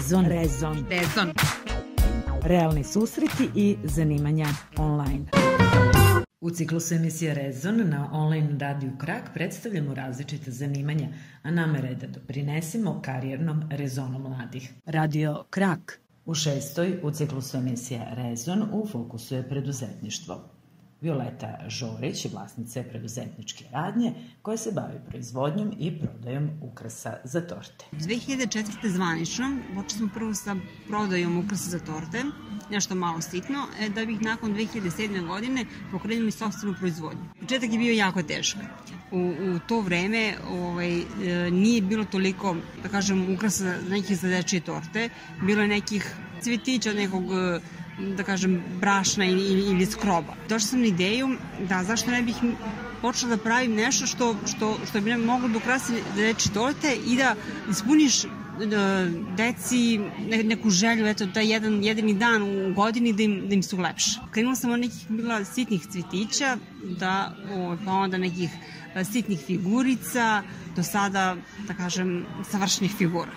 Rezon. Realni susreti i zanimanja online. U ciklusu emisije Rezon na online radiju Krak predstavljamo različite zanimanja, a namera je da doprinesemo karijernom rezonu mladih. Radio Krak u 6. u ciklusu emisije Rezon u fokusu je preduzetništvo. Violeta Žorić je vlasnica preduzetničke radnje koja se bavi proizvodnjom i prodajom ukrasa za torte. 2004. zvanično počeli smo prvo sa prodajom ukrasa za torte, nešto malo sitno, da bih nakon 2007. godine pokrenuli sopstvenu proizvodnju. Početak je bio jako težak. U to vreme nije bilo toliko, da kažem, ukrasa nekih za dečije torte, bilo je nekih cvetića, nekog, da kažem, brašna ili skroba. Došla sam na ideju da zašto ne bih počela da pravim nešto što bi nam moglo da ukrasi dečije torte i da ispuniš deci neku želju, eto, taj jedini dan u godini da im su lepše. Krenula sam od nekih bila sitnih cvetića, pa onda nekih sitnih figurica, do sada, da kažem, savršenih figura.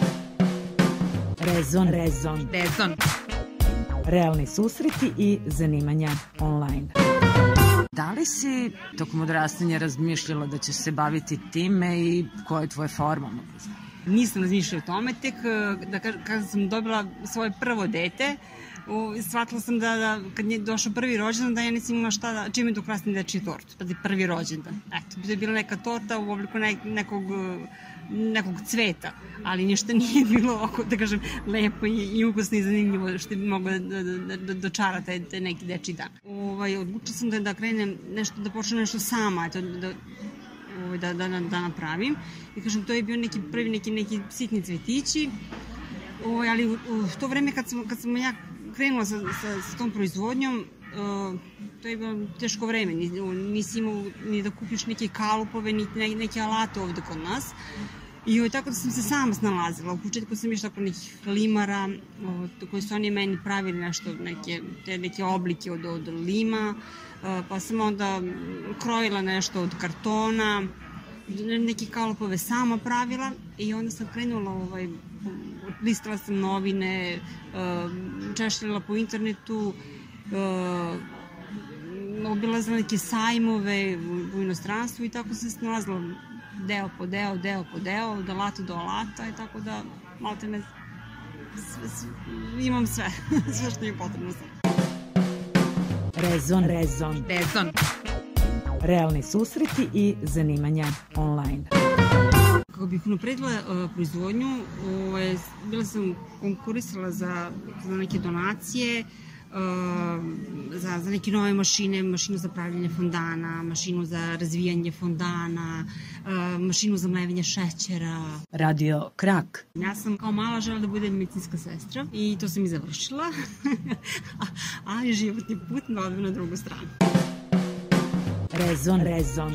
Rezon. Realni susreti i zanimanja online. Da li si tokom odrastanja razmišljala da ćeš se baviti time i koja je tvoja forma? Nisam razmišljala o tome, tek kada sam dobila svoje prvo dete, shvatila sam da kad je došao prvi rođendan, da ja nisam imala čime da ukrasim dečiju tortu. Pazi, prvi rođendan. Eto, to je bila neka torta u obliku nekog cveta, ali ništa nije bilo ovako, da kažem, lepo i ukusno i zanimljivo što bi moglo da dočara taj neki dečiji dan. Odlučila sam da krenem nešto, da počnem nešto sama, da napravim. I kažem, to je bio prvi neki sitni cvetići, ali u to vreme kad sam ja krenula sa tom proizvodnjom, to je bilo teško vreme, nisi imao ni da kupiš neke kalupove, ni neke alate ovde kod nas. I tako da sam se sama snalazila. U početku sam išla kod nekih limara, koji su oni meni pravili nešto, neke oblike od lima, pa sam onda krojila nešto od kartona, neke kalupove sama pravila i onda sam krenula, listala sam novine, češljala po internetu, obilazila neke sajmove u inostranstvu i tako sam se snalazila deo po deo, od alata do alata i tako da malte ne imam sve što je potrebno sad. Rezon. Realni susreti i zanimanja online. Kako bih unapredila proizvodnju, bila sam konkurisala za neke donacije, za neke nove mašine, mašinu za pravljanje fondana, mašinu za razvijanje fondana, mašinu za mlevenje šećera. Radio Krak. Ja sam kao mala želela da budem medicinska sestra i to sam i završila, ali životni put me odveo na drugu stranu. Rezon.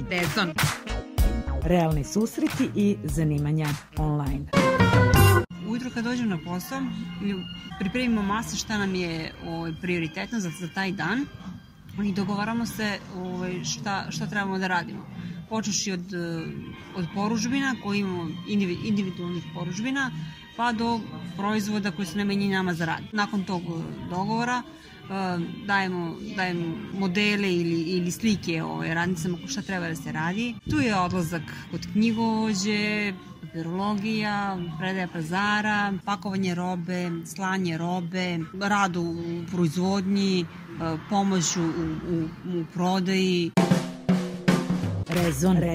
Realni susreti i zanimanja online. Ujutro kad dođem na posao, pripremimo mase šta nam je prioritetno za taj dan i dogovaramo se šta trebamo da radimo. Počeši od poručbina, koji imamo individualnih poručbina, pa do proizvoda koji su namenjeni nama za rad. Nakon tog dogovora dajemo modele ili slike radnicama šta treba da se radi. Tu je odlazak kod knjigovođe, papirologija, predaja pazara, pakovanje robe, slanje robe, rad u proizvodnji, pomoć u prodaji. Rezon.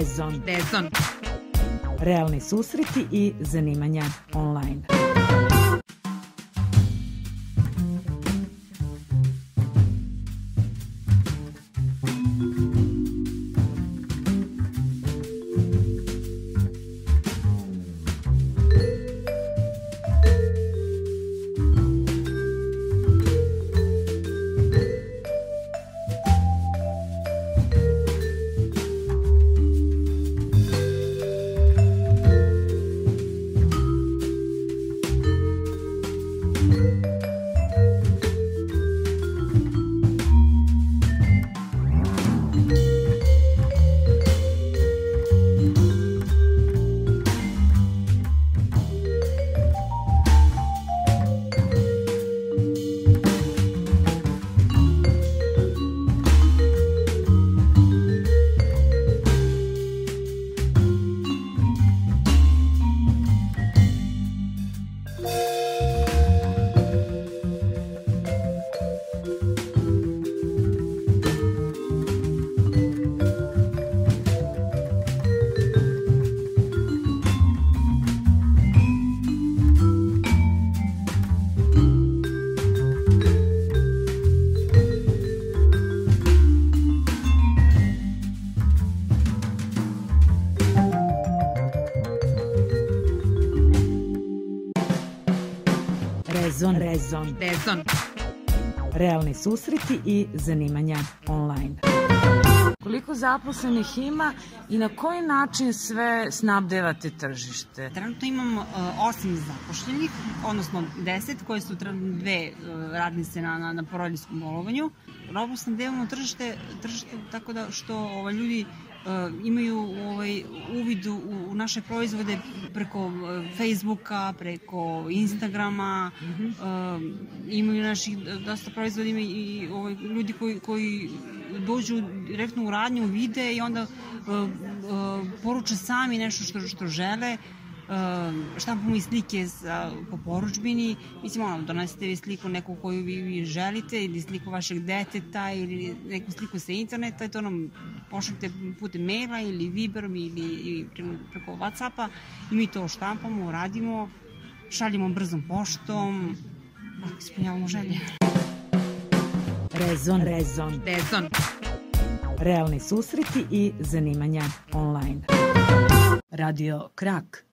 Realni susreti i zanimanja online. Rezon. Realni susreti i zanimanja online. Koliko zaposlenih ima i na koji način sve snabdevate tržište? Trenutno imam 8 zapošljenih, odnosno 10, koje su 2 radnice na porodiljskom bolovanju. Robu snabdevamo tržište tako da što ljudi imaju uvid u naše proizvode preko Facebooka, preko Instagrama, imaju naših dosta proizvoda, ima i ljudi koji dođu direktno u radnju, vide i onda poruče sami nešto što žele. Štampamo i slike po poručbini. Mislim, donesete vi sliku neku koju vi želite ili sliku vašeg deteta ili neku sliku sa interneta i to nam pošaljete putem maila ili Viberom ili preko Whatsappa i mi to štampamo, radimo, šaljemo brzom poštom, ispunjavamo želje. Rezon. Realni susreti i zanimanja online. Radio Krak.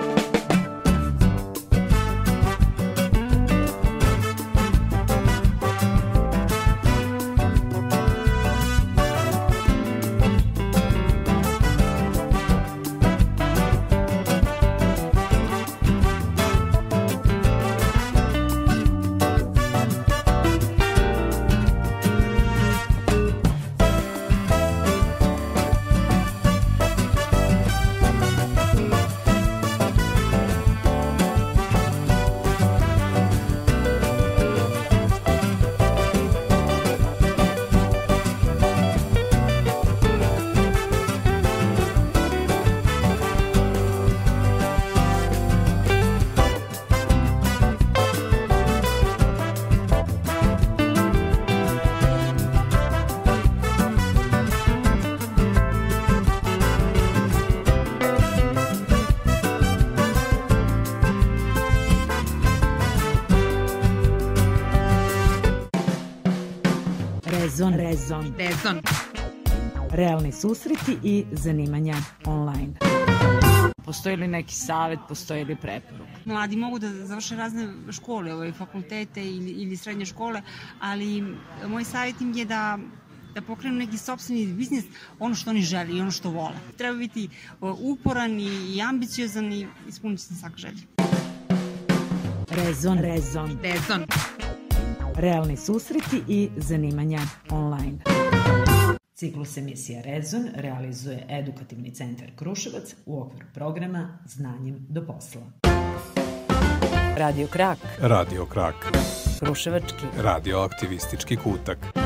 Rezon. Realni susreti i zanimanja online. Postoji li neki savjet, postoji li preporuk? Mladi mogu da završe razne škole, fakultete ili srednje škole, ali moj savjet im je da pokrenu neki sopstveni biznis, ono što oni žele i ono što vole. Treba biti uporan i ambiciozan i ispuniti se svaka želja. Rezon. Realni susreti i zanimanja online. Ciklus emisija Rezon realizuje Edukativni centar Kruševac u okviru programa Znanjem do posla. Radio Krak. Kruševački radioaktivistički kutak.